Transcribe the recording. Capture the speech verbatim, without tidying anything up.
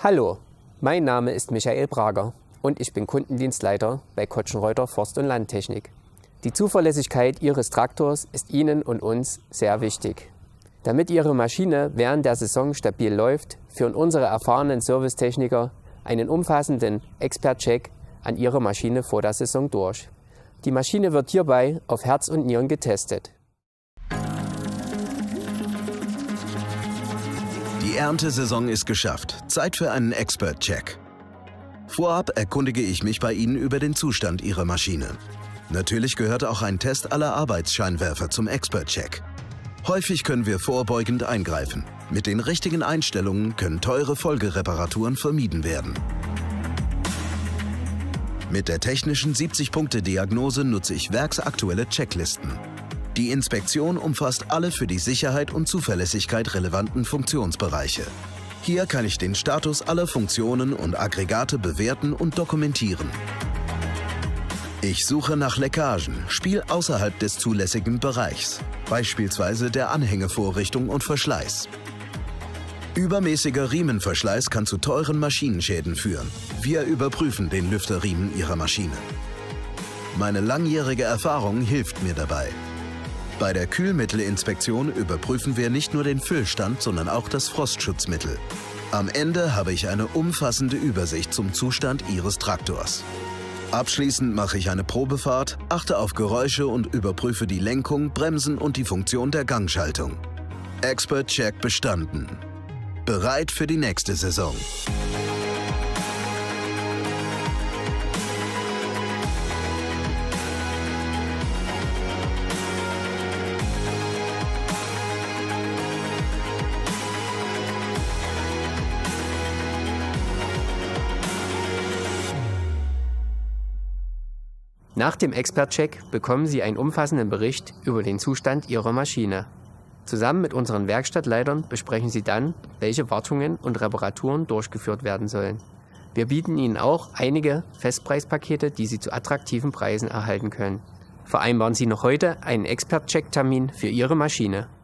Hallo, mein Name ist Michael Brager und ich bin Kundendienstleiter bei Kotschenreuther Forst- und Landtechnik. Die Zuverlässigkeit Ihres Traktors ist Ihnen und uns sehr wichtig. Damit Ihre Maschine während der Saison stabil läuft, führen unsere erfahrenen Servicetechniker einen umfassenden Expert-Check an Ihrer Maschine vor der Saison durch. Die Maschine wird hierbei auf Herz und Nieren getestet. Die Erntesaison ist geschafft. Zeit für einen Expert-Check. Vorab erkundige ich mich bei Ihnen über den Zustand Ihrer Maschine. Natürlich gehört auch ein Test aller Arbeitsscheinwerfer zum Expert-Check. Häufig können wir vorbeugend eingreifen. Mit den richtigen Einstellungen können teure Folgereparaturen vermieden werden. Mit der technischen siebzig-Punkte-Diagnose nutze ich werksaktuelle Checklisten. Die Inspektion umfasst alle für die Sicherheit und Zuverlässigkeit relevanten Funktionsbereiche. Hier kann ich den Status aller Funktionen und Aggregate bewerten und dokumentieren. Ich suche nach Leckagen, Spiel außerhalb des zulässigen Bereichs, beispielsweise der Anhängevorrichtung und Verschleiß. Übermäßiger Riemenverschleiß kann zu teuren Maschinenschäden führen. Wir überprüfen den Lüfterriemen Ihrer Maschine. Meine langjährige Erfahrung hilft mir dabei. Bei der Kühlmittelinspektion überprüfen wir nicht nur den Füllstand, sondern auch das Frostschutzmittel. Am Ende habe ich eine umfassende Übersicht zum Zustand Ihres Traktors. Abschließend mache ich eine Probefahrt, achte auf Geräusche und überprüfe die Lenkung, Bremsen und die Funktion der Gangschaltung. Expert Check bestanden. Bereit für die nächste Saison. Nach dem Expert-Check bekommen Sie einen umfassenden Bericht über den Zustand Ihrer Maschine. Zusammen mit unseren Werkstattleitern besprechen Sie dann, welche Wartungen und Reparaturen durchgeführt werden sollen. Wir bieten Ihnen auch einige Festpreispakete, die Sie zu attraktiven Preisen erhalten können. Vereinbaren Sie noch heute einen Expert-Check-Termin für Ihre Maschine.